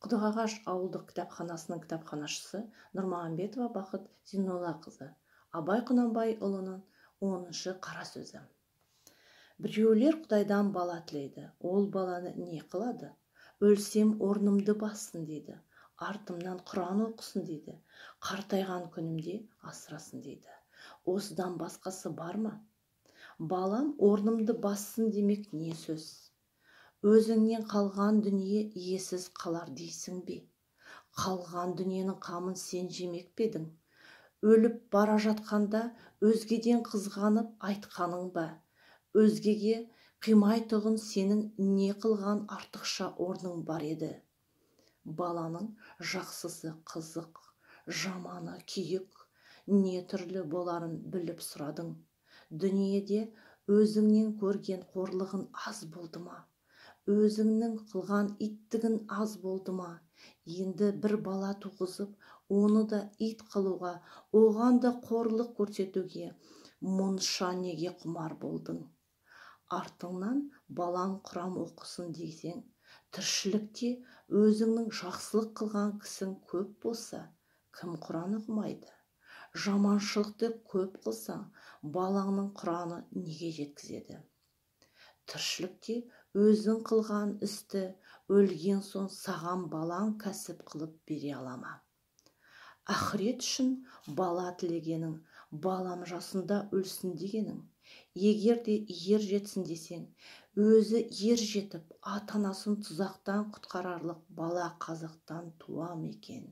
Құдығағаш ауылдық кітапханасының кітапханашысы Нұрмағамбетова Бақыт Зейноллақызы. Абай Құнанбайұлының 10-шы қара сөзі. Біреулер Құдайдан бала тілейді. Ол баланы не қылады? Өлсем орнымды бассын дейді. Артымнан Құран оқысын дейді. Қартайған күнімде асырасын дейді. Осыдан басқасы бар ма? Балам орнымды бассын демек не сөз? Өзіңнен қалған дүние иесіз қалар дейсің бе? Қалған дүниенің қамын сен жемек пе едің? Өліп бара жатқанда өзгеден қызғанып айтқаның ба? Өзгеге қимайтұғын сенің не қылған артықша орның бар еді? Баланың жақсысы қызық, жаманы күйік, не түрлі боларын біліп сұрадың. Дүниеде өзіңнен көрген қорлығын аз болды ма? Өзіңнің қылған иттігін аз болды ма? Енді бір бала туғызып, оны да ит қылуға, оған да қорлық көрсетуге мұнша неге құмар болдың? Артыңнан балаң Құран оқысын дейсең, тіршілікте өзіңнің жақсылық қылған кісің көп болса, кім Құран оқымайды? Жаманшылықты көп қылсаң, балаңның Құраны неге жеткізеді? Тіршілікте өзің қылған істі өлген соң саған балаң кәсіп қылып бере ала ма? Ақырет үшін бала тілегенің, балам жасында өлсін дегенің. Егер де ер жетсін десең, өзі ер жетіп, ата-анасын тұзақтан құтқарарлық бала қазақтан туа ма екен?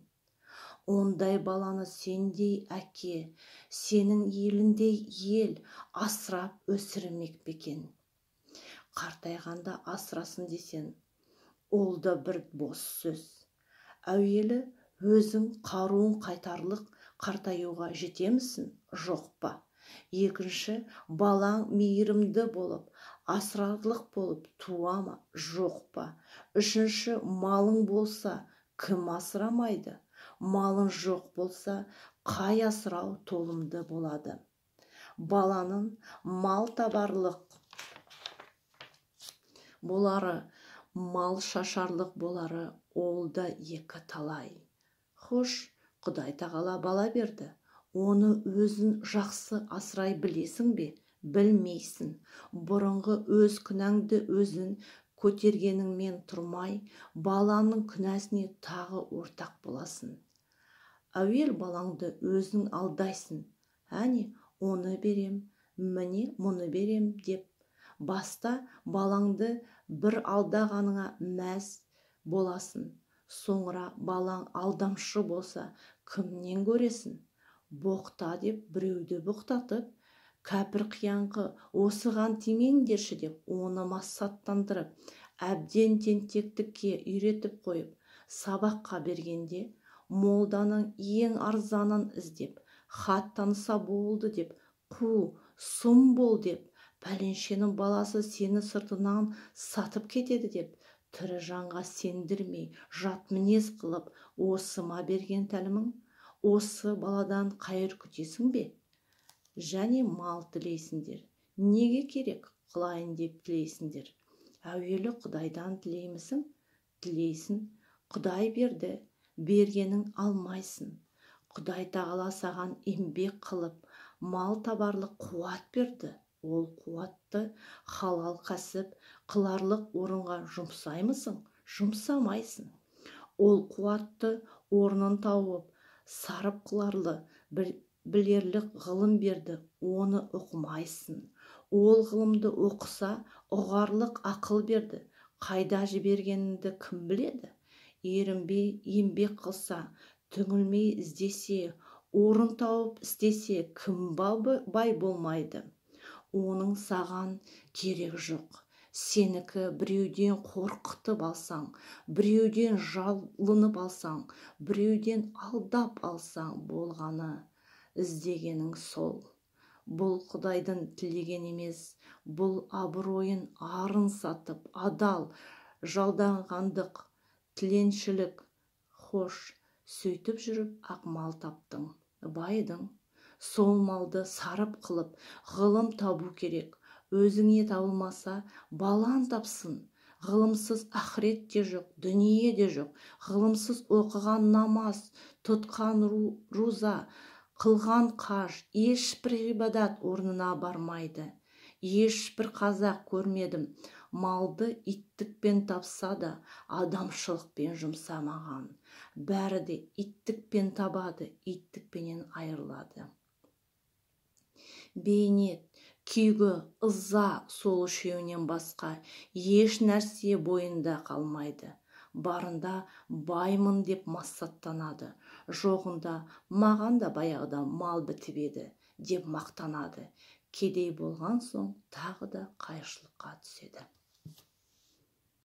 Ондай баланы сендей әке, сенің еліндей ел асырап өсірмек пе екен? Қартайғанда асырасын десен, ол да бір бос сөз. Әуелі өзің қаруын қайтарлық қартаюға жетемісің, жоқ па? Екінші, балаң мейірімді болып, асырарлық болып туа ма, жоқ па? Үшінші, малың болса, кім асырамайды? Малың жоқ болса, қай асырау толымды болады? Баланың мал табарлық болары, мал шашарлық болары, ол да екі талай. Хош, Құдай тағала бала берді. Оны өзін жақсы асырай білесің бе? Білмейсің. Бұрынғы өз күнәңді өзін көтергеніңмен тұрмай, баланың күнәсіне тағы ортақ боласың. Әуел балаңды өзің алдайсың. Әне, оны берем, міне мұны берем деп. Баста балаңды бір алдағаныңа мәз боласың. Соңыра балаң алдамшы болса, кімнен көресің? Боқта деп біреуді боқтатып, кәпір қияңқы осыған тимеңдерші деп, оны массаттандырып, әбден тентектікке үйретіп қойып, сабаққа бергенде, молданың ең арзанын іздеп, хат таныса болды деп, қу, сұм бол деп, пәленшенің баласы сені сыртынан сатып кетеді деп, тірі жанға сендірмей, жат мінез қылып, осы ма берген тәлімің? Осы баладан қайыр күтесің бе? Және мал тілейсіңдер. Неге керек қылайын деп тілейсіңдер? Әуелі Құдайдан тілеймісің? Тілейсің. Құдай берді, бергенің алмайсың. Құдай тағала саған еңбек қылып, мал табарлық қуат берді. Ол қуатты халал кәсіп қыларлық орынға жұмсаймысың? Жұмсамайсың. Ол қуатты орнын тауып, сарып қыларлы білерлік ғылым берді, оны оқымайсың. Ол ғылымды оқыса, ұғарлық ақыл берді, қайда жібергеніңді кім біледі? Ерінбей еңбек қылса, түңілмей іздесе, орын тауып істесе, кім бай болмайды? Оның саған керек жоқ. Сенікі біреуден қорқытып алсаң, біреуден жалынып алсаң, біреуден алдап алсаң болғаны, іздегенің сол. Бұл Құдайдың тілеген емес, бұл абыройын арын сатып, адал, жалданғандық, тіленшілік. Хош, сөйтіп жүріп ақ мал таптың, байдың. Сол малды сарып қылып, ғылым табу керек. Өзіңе табылмаса, балан тапсын. ғылымсыз ақырет те жоқ, дүние де жоқ. Ғылымсыз оқыған намаз, тұтқан руза, қылған қаж, ешбір ғибадат орнына бармайды. Ешбір қазақ көрмедім, малды иттікпен тапса да, адамшылықпен жұмсамаған. Бәрі де иттікпен табады, иттікпенен айырылады. Бейнет, күйгі, ыза сол үшеуінен басқа еш нәрсе бойында қалмайды. Барында баймын деп масаттанады, жоғында маған да баяғыда мал бітіп еді деп мақтанады. Кедей болған соң тағы да қайшылыққа түседі.